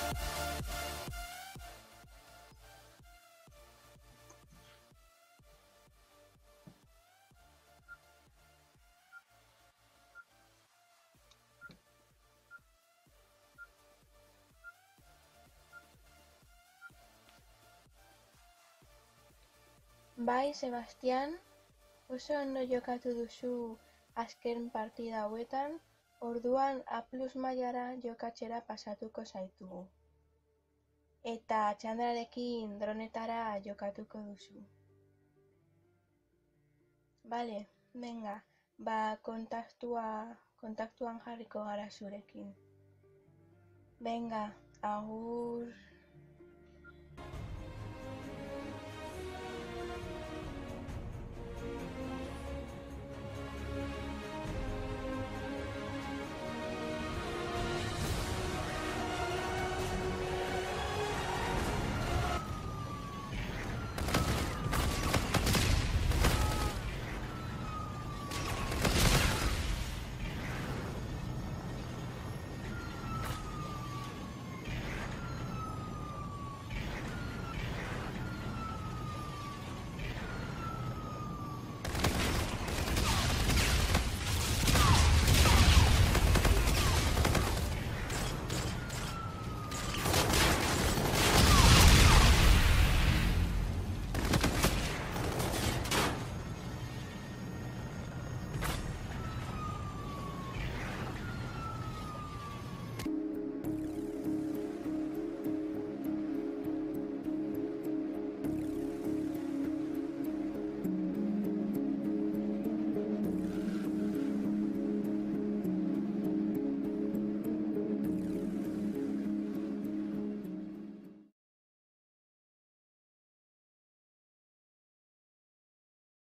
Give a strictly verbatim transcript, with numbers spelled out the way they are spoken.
Bai, Sebastian, oso ondo jokatu duzu azken partida hauetan, orduan A plus mailara jokatzera pasatuko zaitugu. Eta Txandrarekin dronetara jokatuko duzu. Bale, venga, ba kontaktua, kontaktuan jarriko gara zurekin. Venga, agur.